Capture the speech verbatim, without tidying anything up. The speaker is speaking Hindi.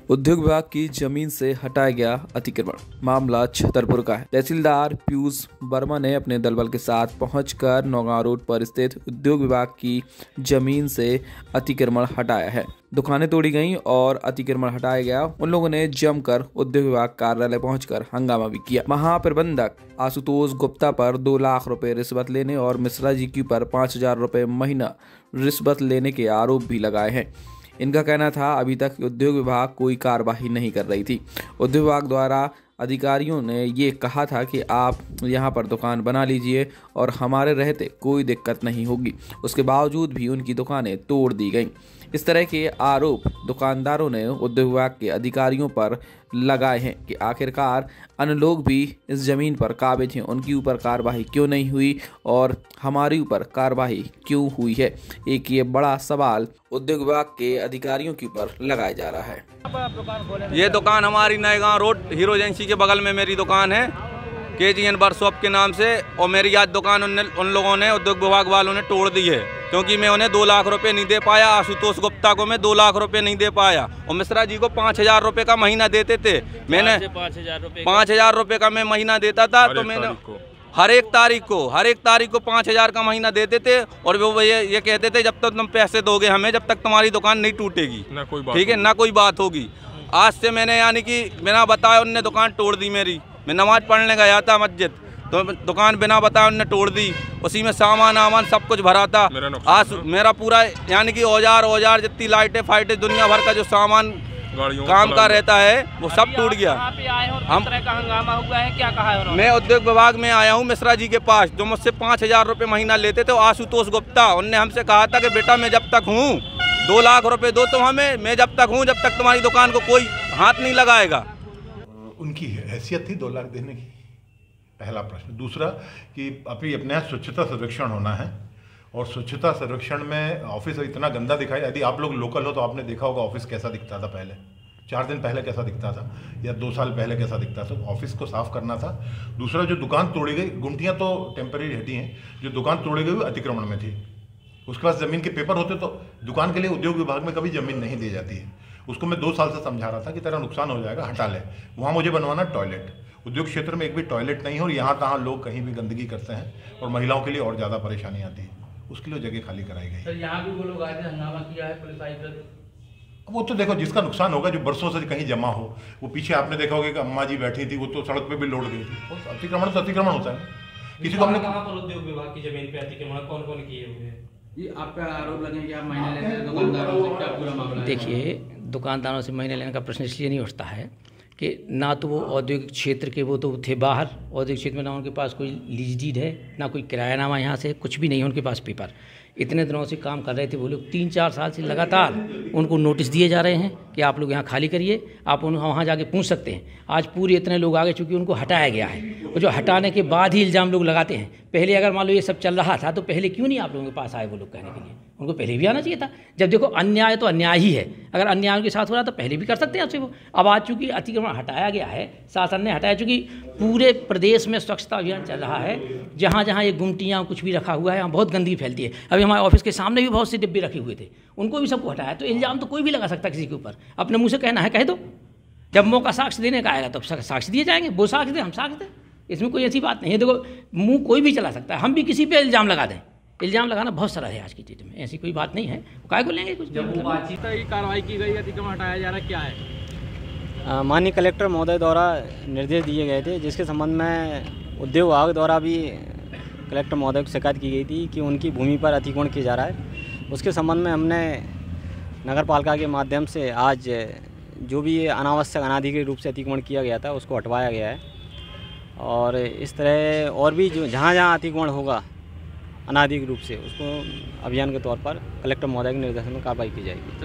उद्योग विभाग की जमीन से हटाया गया अतिक्रमण। मामला छतरपुर का है। तहसीलदार पीयूष वर्मा ने अपने दलबल के साथ पहुंचकर नौगांव रोड पर स्थित उद्योग विभाग की जमीन से अतिक्रमण हटाया है। दुकानें तोड़ी गईं और अतिक्रमण हटाया गया। उन लोगों ने जमकर उद्योग विभाग कार्यालय पहुंचकर हंगामा भी किया। महाप्रबंधक आशुतोष गुप्ता पर दो लाख रुपए रिश्वत लेने और मिश्रा जी की पर पाँच हजार रुपए महीना रिश्वत लेने के आरोप भी लगाए हैं। इनका कहना था अभी तक उद्योग विभाग कोई कार्रवाई नहीं कर रही थी। उद्योग विभाग द्वारा अधिकारियों ने ये कहा था कि आप यहाँ पर दुकान बना लीजिए और हमारे रहते कोई दिक्कत नहीं होगी। उसके बावजूद भी उनकी दुकानें तोड़ दी गईं। इस तरह के आरोप दुकानदारों ने उद्योग विभाग के अधिकारियों पर लगाए हैं कि आखिरकार अन्य लोग भी इस जमीन पर काबिज हैं, उनकी ऊपर कार्रवाई क्यों नहीं हुई और हमारी ऊपर कार्रवाई क्यों हुई है। एक ये बड़ा सवाल उद्योग विभाग के अधिकारियों के ऊपर लगाया जा रहा है। ये दुकान हमारी नएगांव रोड हीरो एजेंसी के बगल में मेरी दुकान है के जी एन वर्कशॉप के नाम से, और मेरी आज दुकान उन, उन लोगों ने उद्योग विभाग वालों ने तोड़ दी है क्योंकि मैं उन्हें दो लाख रुपए नहीं दे पाया। आशुतोष गुप्ता को मैं दो लाख रुपए नहीं दे पाया और मिश्रा जी को पाँच हजार रुपए का महीना देते थे। मैंने पाँच हजार रुपए पाँच हजार रुपए का मैं महीना देता था, तो मैंने हर एक तारीख को हर एक तारीख को पाँच हजार का महीना देते थे और वो ये ये कहते थे जब तक तुम पैसे दोगे हमें, जब तक तुम्हारी दुकान नहीं टूटेगी, ठीक है, ना कोई बात होगी। आज से मैंने यानी कि बिना बताए उनने दुकान तोड़ दी मेरी। मैं नमाज पढ़ने गया था मस्जिद, तो दुकान बिना बताए उनने तोड़ दी। उसी में सामान आमान सब कुछ भरा था। आज मेरा पूरा यानी कि औजार औजार जितनी लाइटें फाइटें दुनिया भर का जो सामान काम का रहता है वो सब टूट गया। हम तरह का हंगामा हुआ है, क्या कहा है? मैं उद्योग विभाग में आया हूँ मिश्रा जी के पास, जो मुझसे पाँच हजार रुपये महीना लेते थे। आशुतोष गुप्ता, उनने हमसे कहा था कि बेटा मैं जब तक हूँ दो लाख रुपए दो तुम हमें, मैं जब तक हूँ जब तक तुम्हारी दुकान को कोई हाथ नहीं लगाएगा। उनकी हैसियत थी दो लाख देने की, पहला प्रश्न। दूसरा कि अभी अपने यहाँ स्वच्छता सर्वेक्षण होना है और स्वच्छता सर्वेक्षण में ऑफिस इतना गंदा दिखाई। यदि आप लोग लोकल हो तो आपने देखा होगा ऑफिस कैसा दिखता था पहले, चार दिन पहले कैसा दिखता था या दो साल पहले कैसा दिखता था। ऑफिस को साफ करना था। दूसरा, जो दुकान तोड़ी गई, गुमटियाँ तो टेम्परेरी हटी हैं, जो दुकान तोड़ी गई वो अतिक्रमण में थी। उसके पास ज़मीन के पेपर होते तो दुकान के लिए उद्योग विभाग में कभी ज़मीन नहीं दी जाती है। उसको मैं दो साल से समझा रहा था कि तेरा नुकसान हो जाएगा, हटा ले। वहाँ मुझे बनवाना टॉयलेट, उद्योग क्षेत्र में एक भी टॉयलेट नहीं है और यहाँ तहाँ लोग कहीं भी गंदगी करते हैं और महिलाओं के लिए और ज़्यादा परेशानी आती है। उसके लिए जगह खाली कराई गई। सर यहाँ भी वो लोग आए थे, हंगामा किया है, पुलिस आई फिर? वो तो देखो जिसका नुकसान होगा, जो बरसों से कहीं जमा हो। वो पीछे आपने देखा होगा कि अम्मा जी बैठी थी, वो तो सड़क पे भी लौट गई थी। अतिक्रमण तो अतिक्रमण होता है। किसी को हमने कहाँ पर उद्योग विभाग की जमीन पे अतिक्रमण कौन कौन किए हुए हैं? ये आप पे आरोप लगे कि आप महीने लेते हैं दुकानदारों से, क्या पूरा मामला है? देखिए, दुकानदारों से महीने लेने का प्रश्न इसलिए नहीं उठता है कि ना तो वो औद्योगिक क्षेत्र के वो तो थे बाहर, औद्योगिक क्षेत्र में ना उनके पास कोई लीज डीड है, ना कोई किरायानामा यहाँ से, कुछ भी नहीं है उनके पास पेपर। इतने दिनों से काम कर रहे थे वो लोग, तीन चार साल से लगातार उनको नोटिस दिए जा रहे हैं कि आप लोग यहाँ खाली करिए, आप उन वहाँ जाके पूछ सकते हैं। आज पूरे इतने लोग आ गए चूँकि उनको हटाया गया है, और जो हटाने के बाद ही इल्ज़ाम लोग लगाते हैं। पहले अगर मान लो ये सब चल रहा था तो पहले क्यों नहीं आप लोगों के पास आए वो लोग कहने के लिए? उनको पहले भी आना चाहिए था। जब देखो अन्याय तो अन्याय ही है, अगर अन्याय के साथ हो रहा तो पहले भी कर सकते हैं आपसे वो। अब आज चूँकि अतिक्रमण हटाया गया है, शासन ने हटाया, चूँकि पूरे प्रदेश में स्वच्छता अभियान चल रहा है, जहाँ जहाँ ये गुमटियाँ कुछ भी रखा हुआ है वहाँ बहुत गंदगी फैलती है। अभी हमारे ऑफिस के सामने भी बहुत से डिब्बे रखे हुए थे, उनको भी सबको हटाया। तो इल्ज़ाम तो कोई भी लगा सकता है किसी के ऊपर, अपने मुँह से कहना है कह दो। जब मौका साक्ष्य देने का आएगा तब तो साक्ष्य दिए जाएंगे, वो साक्ष्य दें हम साक्ष्य दें, इसमें कोई ऐसी बात नहीं है। देखो, मुंह कोई भी चला सकता है, हम भी किसी पे इल्ज़ाम लगा दें। इल्ज़ाम लगाना बहुत सरल है आज की डेट में, ऐसी कोई बात नहीं है। काय को लेंगे कुछ? जब वो बातचीत की कार्रवाई की गई, अतिक्रमण हटाया जा रहा क्या है? माननीय कलेक्टर महोदय द्वारा निर्देश दिए गए थे, जिसके संबंध में उद्योग विभाग द्वारा भी कलेक्टर महोदय को शिकायत की गई थी कि उनकी भूमि पर अतिक्रमण किया जा रहा है। उसके संबंध में हमने नगर पालिका के माध्यम से आज जो भी अनावश्यक अनाधिकृत रूप से अतिक्रमण किया गया था उसको हटवाया गया है। और इस तरह और भी जो जहाँ जहाँ अतिक्रमण होगा अनाधिकृत रूप से, उसको अभियान के तौर पर कलेक्टर महोदय के निर्देशन में कार्रवाई की जाएगी।